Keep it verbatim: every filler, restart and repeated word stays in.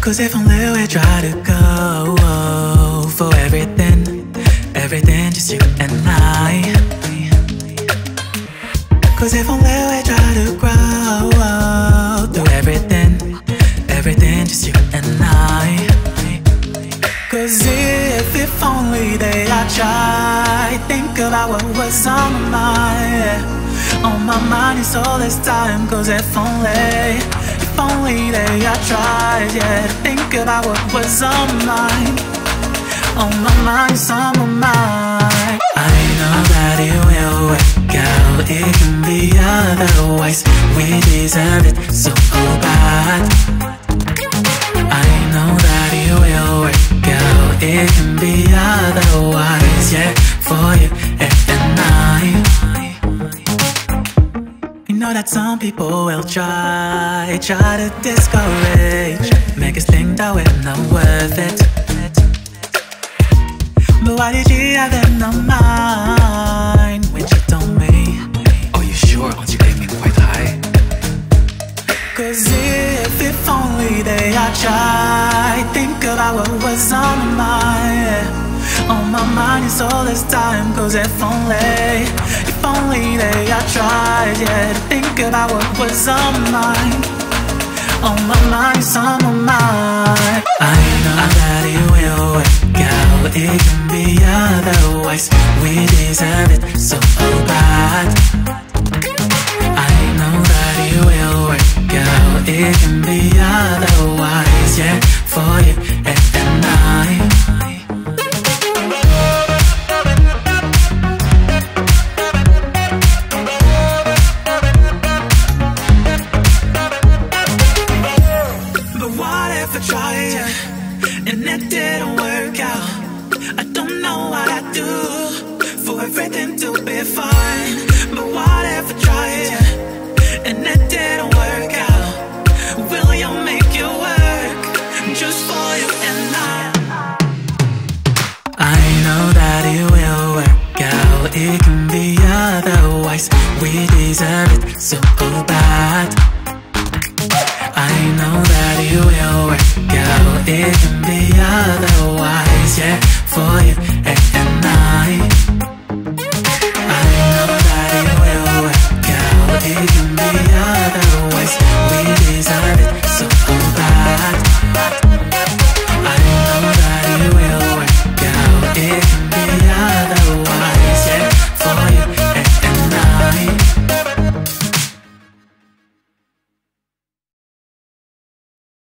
Cause if only we try to go for everything, everything, just you and I. Cause if only we try to grow through everything, everything, just you and I. Cause if, if only they had tried, think about what was on my mind, on my mind is all this time. Cause if only, if only they had tried, yeah, to think about what was on my mind, on my mind is on my mind. I know that it will work out, it can be otherwise, we deserve it so bad. I know that it will work out, it can be otherwise, yeah, for you and I. You know that some people will try, try to discourage, make us think that we're not worth it. But why did you have them in mind when you told me? Are you sure? Aren't you aiming quite high? Cause if, if only they had tried, think about what was on my mind, on my mind is all this time. Cause if only, if only they had tried, yeah, to think about what was on my mind, on my mind is on my mind. I know that it will work out, it can be otherwise, we deserve it so bad. I know that it will work out, it can be otherwise, yeah, for you and I. But what if I tried and it didn't work out? I don't know what I'd do for everything to be fine. But what if I tried and it didn't work out? Will you make it work just for you and I? I know that it will work out, it can be otherwise, we deserve it so bad. I know that it will work out, it can be otherwise, yeah, for you